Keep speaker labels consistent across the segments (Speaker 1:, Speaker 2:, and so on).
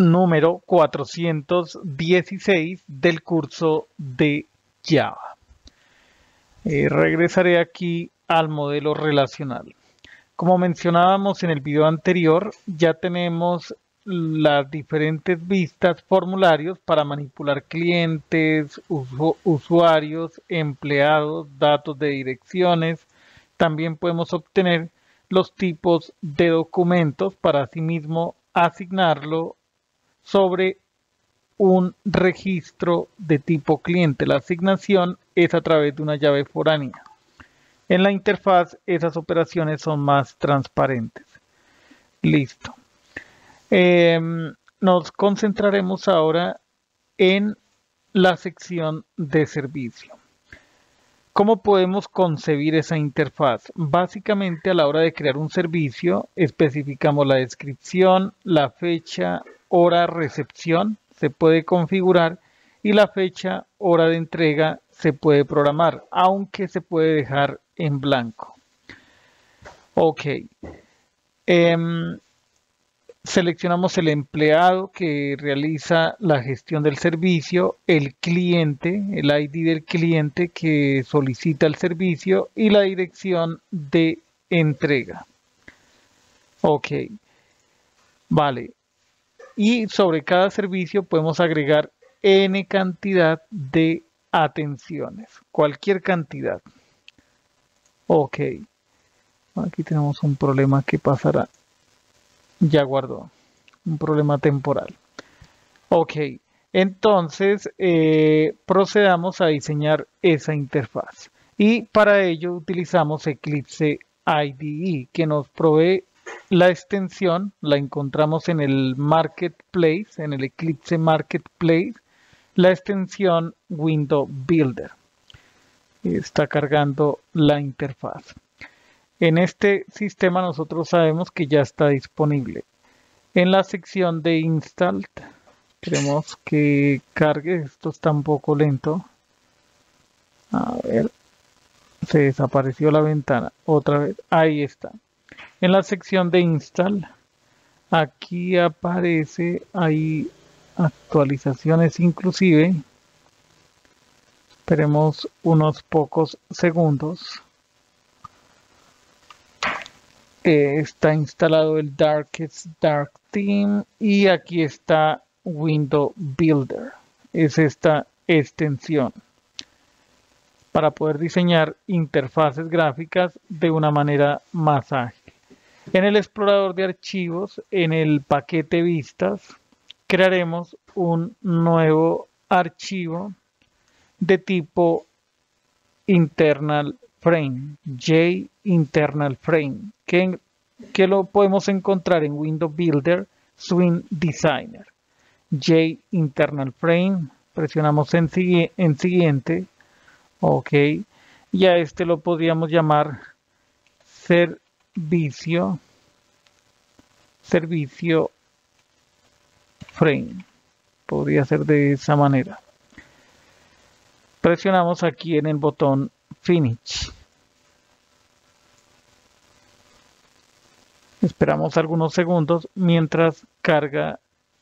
Speaker 1: número 416 del curso de Java. Regresaré aquí al modelo relacional. Como mencionábamos en el video anterior, ya tenemos las diferentes vistas, formularios para manipular clientes, usuarios, empleados, datos de direcciones. También podemos obtener los tipos de documentos para asimismo asignarlo sobre un registro de tipo cliente. La asignación es a través de una llave foránea. En la interfaz esas operaciones son más transparentes. Listo. Nos concentraremos ahora en la sección de servicio. ¿Cómo podemos concebir esa interfaz? Básicamente, a la hora de crear un servicio, especificamos la descripción, la fecha, hora, recepción, se puede configurar y la fecha, hora de entrega se puede programar, aunque se puede dejar en blanco. Ok. Seleccionamos el empleado que realiza la gestión del servicio, el cliente, el ID del cliente que solicita el servicio y la dirección de entrega. Ok. Vale. Y sobre cada servicio podemos agregar N cantidad de atenciones, cualquier cantidad. Ok. Aquí tenemos un problema que pasará. Ya guardó. Un problema temporal. Ok. Entonces, procedamos a diseñar esa interfaz. Y para ello utilizamos Eclipse IDE, que nos provee la extensión. La encontramos en el Marketplace, en el Eclipse Marketplace, la extensión Window Builder. Está cargando la interfaz. En este sistema nosotros sabemos que ya está disponible. En la sección de Install, queremos que cargue. Esto está un poco lento. A ver, se desapareció la ventana. Otra vez, ahí está. En la sección de Install, aquí aparece, hay actualizaciones inclusive. Esperemos unos pocos segundos. Está instalado el Darkest Dark Theme y aquí está Window Builder. Es esta extensión para poder diseñar interfaces gráficas de una manera más ágil. En el explorador de archivos, en el paquete vistas, crearemos un nuevo archivo de tipo internal frame, J-internal frame, que lo podemos encontrar en Window Builder, Swing Designer. J-internal frame, presionamos en siguiente, ok, y a este lo podríamos llamar servicio frame, podría ser de esa manera. Presionamos aquí en el botón Finish. Esperamos algunos segundos mientras carga.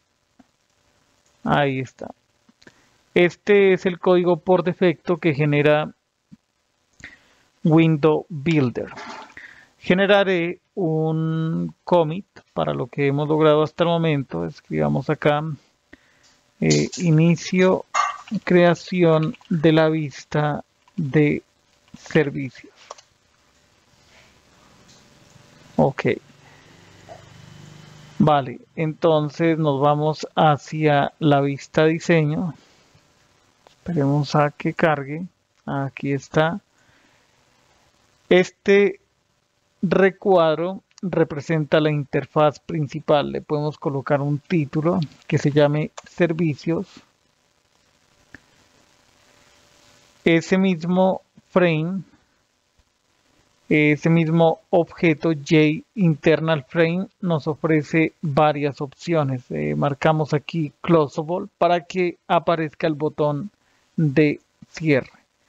Speaker 1: Ahí está. Este es el código por defecto que genera Window Builder. Generaré un commit para lo que hemos logrado hasta el momento. Escribamos acá inicio creación de la vista de servicios. Ok. Vale, entonces nos vamos hacia la vista diseño. Esperemos a que cargue. Aquí está. Este recuadro representa la interfaz principal. Le podemos colocar un título que se llame servicios. Ese mismo frame, ese mismo objeto J-internal frame nos ofrece varias opciones. Marcamos aquí closable para que aparezca el botón de cierre.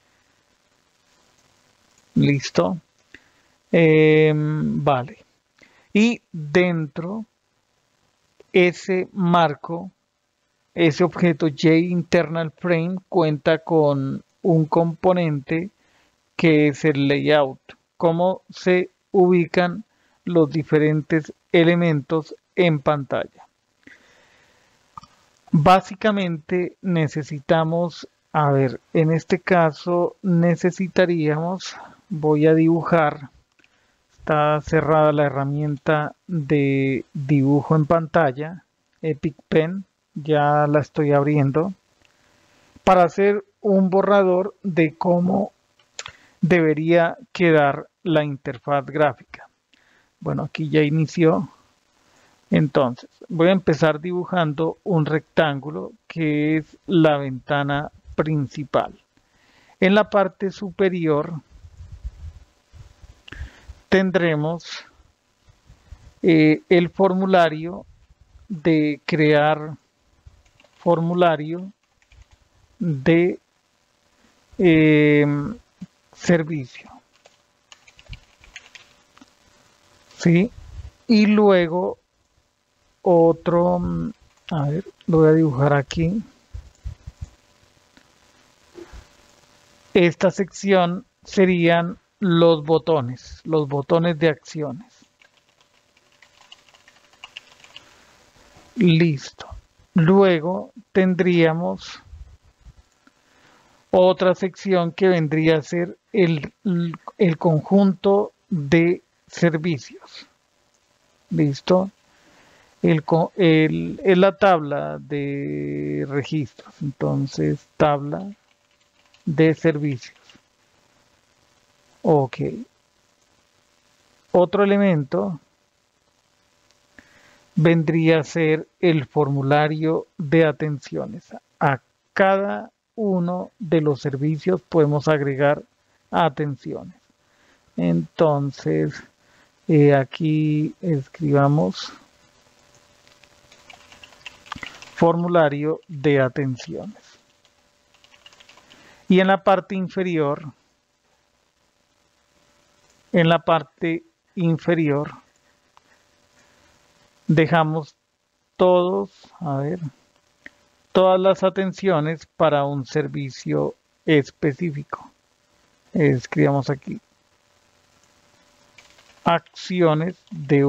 Speaker 1: Listo. Vale. Y dentro ese marco, ese objeto JInterналFrame cuenta con un componente que es el layout, cómo se ubican los diferentes elementos en pantalla. Básicamente necesitamos, a ver, en este caso necesitaríamos, voy a dibujar, está cerrada la herramienta de dibujo en pantalla, Epic Pen, ya la estoy abriendo, para hacer un borrador de cómo debería quedar la interfaz gráfica. Bueno, aquí ya inició. Entonces, voy a empezar dibujando un rectángulo que es la ventana principal. En la parte superior tendremos el formulario de crear formulario de servicio. ¿Sí? Y luego otro, a ver, lo voy a dibujar aquí. Esta sección serían los botones de acciones. Listo. Luego tendríamos otra sección que vendría a ser el conjunto de servicios. Listo. Es la tabla de registros. Entonces, tabla de servicios. Ok. Otro elemento vendría a ser el formulario de atenciones. A cada uno de los servicios podemos agregar atenciones. Entonces, aquí escribamos formulario de atenciones. Y en la parte inferior, dejamos todas las atenciones para un servicio específico. Escribamos aquí atenciones de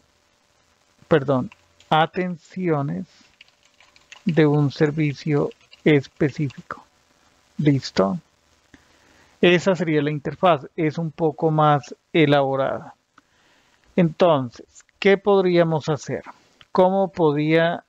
Speaker 1: un servicio específico. Listo. Esa sería la interfaz. Es un poco más elaborada. Entonces, ¿qué podríamos hacer? ¿Cómo podría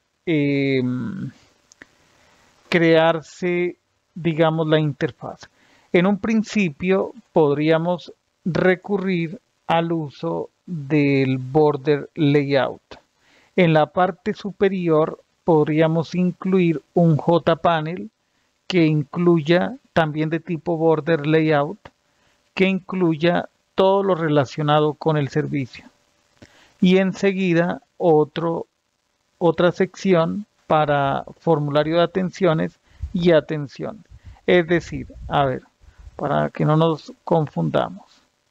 Speaker 1: crearse, digamos, la interfaz? En un principio podríamos recurrir al uso del border layout. En la parte superior podríamos incluir un JPanel que incluya también de tipo border layout, que incluya todo lo relacionado con el servicio. Y enseguida otra sección para formulario de atenciones y atención. Es decir, a ver, para que no nos confundamos.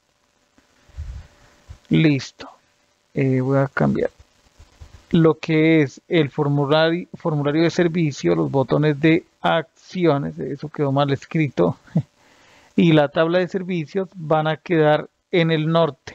Speaker 1: Listo. Voy a cambiar lo que es el formulario de servicio, los botones de acciones, eso quedó mal escrito, y la tabla de servicios van a quedar en el norte,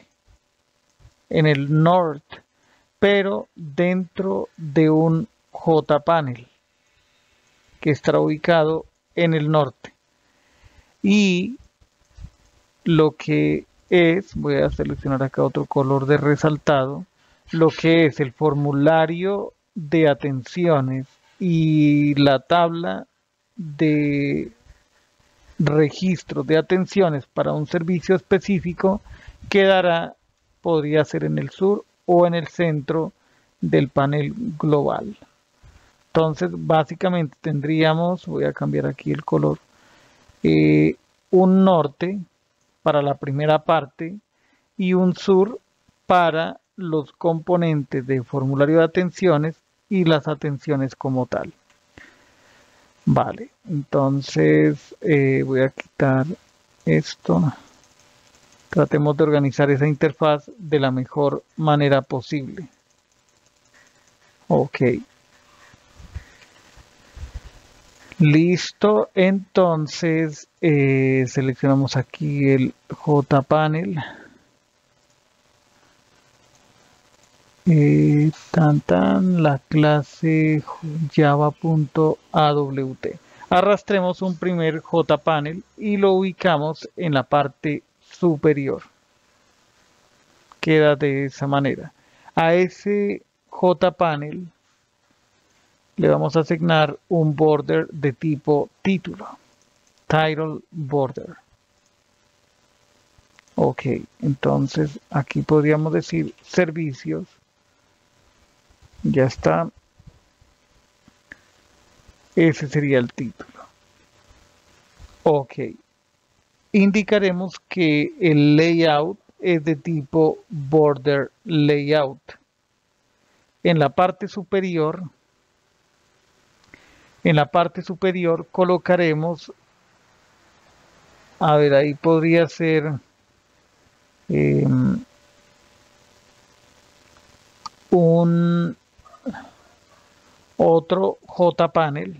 Speaker 1: pero dentro de un JPanel que estará ubicado en el norte. Y lo que es, voy a seleccionar acá otro color de resaltado, lo que es el formulario de atenciones y la tabla de registro de atenciones para un servicio específico podría ser en el sur o en el centro del panel global. Entonces, básicamente tendríamos, voy a cambiar aquí el color, un norte para la primera parte y un sur para los componentes de formulario de atenciones y las atenciones como tal. Vale, entonces voy a quitar esto. Tratemos de organizar esa interfaz de la mejor manera posible. Ok. Listo, entonces seleccionamos aquí el JPanel. La clase java.awt. Arrastremos un primer JPanel y lo ubicamos en la parte superior. Queda de esa manera. A ese JPanel le vamos a asignar un border de tipo título, title border. Ok, entonces aquí podríamos decir servicios. Ya está. Ese sería el título. Ok. Indicaremos que el layout es de tipo border layout. En la parte superior colocaremos, a ver, ahí podría ser un otro JPanel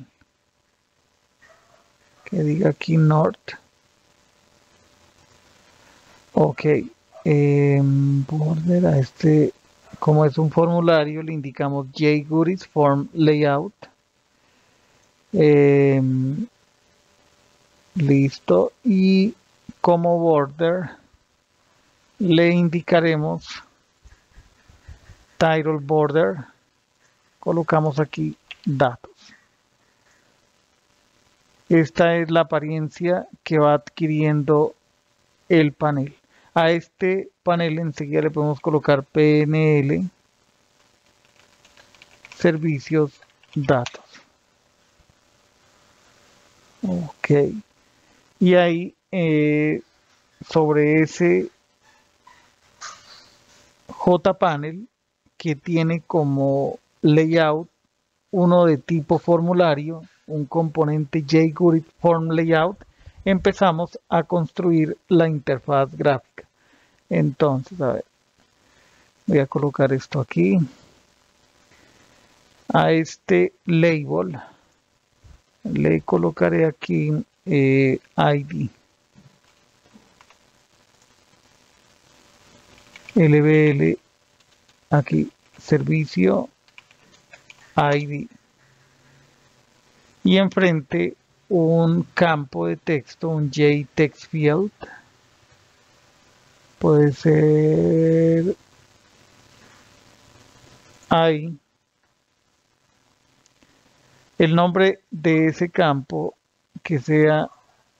Speaker 1: que diga aquí North. Ok, border a este, como es un formulario, le indicamos JGoodies Form Layout. Listo, y como border le indicaremos title border, colocamos aquí datos. Esta es la apariencia que va adquiriendo el panel. A este panel enseguida le podemos colocar PNL, servicios, datos. Ok. Y ahí sobre ese JPanel que tiene como layout uno de tipo formulario, un componente JGoodies Form Layout, empezamos a construir la interfaz gráfica. Entonces, a ver, voy a colocar esto aquí. A este label le colocaré aquí ID. LBL, aquí, servicio ID. Y enfrente un campo de texto, un JTextField. Puede ser ahí. El nombre de ese campo que sea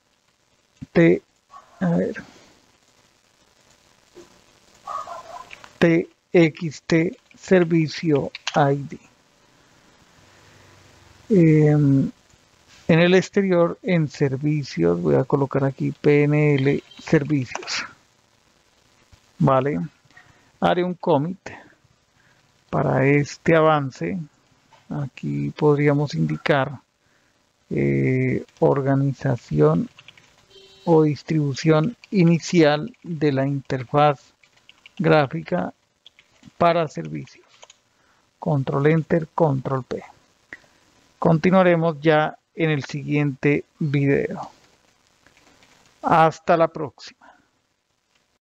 Speaker 1: TXT servicio ID. En el exterior, en servicios, voy a colocar aquí PNL servicios. Vale. Haré un commit para este avance. Aquí podríamos indicar organización o distribución inicial de la interfaz gráfica para servicios. Control Enter, Control P. Continuaremos ya en el siguiente video. Hasta la próxima.